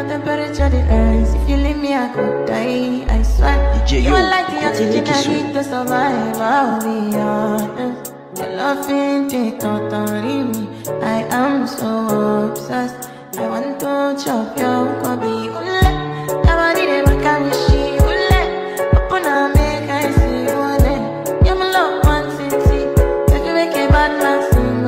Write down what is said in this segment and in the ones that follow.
temperature the rise. If you leave me, I could die. I swear. DJ, you are like the oxygen I need to survive. I'll be honest. Your loving take totally me. I am so obsessed. I want to chop your body. Ule, nobody never can she. Ule, open up, make I see you. Ule, you're my love one city. If you make a bad man sing,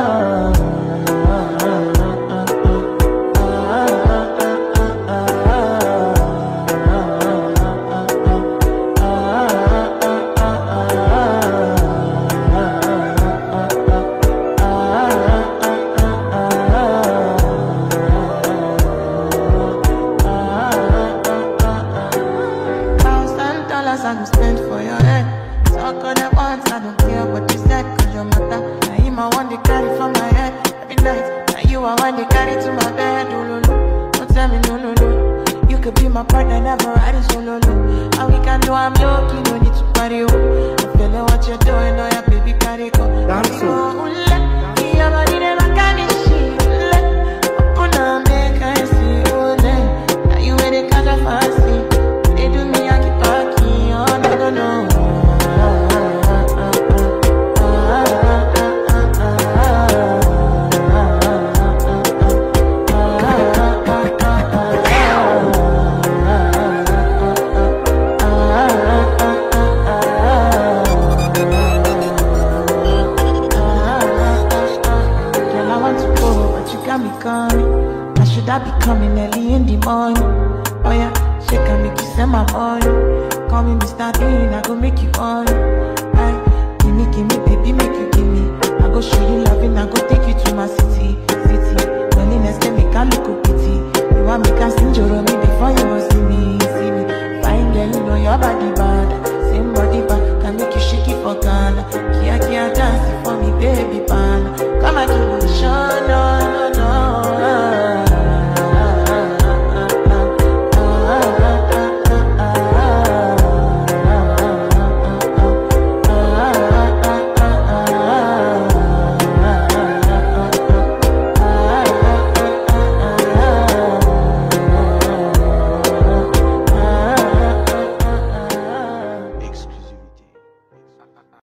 I go spend for your head. Talk all that once, I don't care what you said. Cause your matter, now you my one they carry from my head every night. Now you are one they carry to my bed. Oh, no, no. Don't tell me no, no, no. You could be my partner, never riding solo, no. And we can do, I'm lucky, no need to party, oh. I'm feeling what you're doing, oh yeah, baby, carry go. Your body never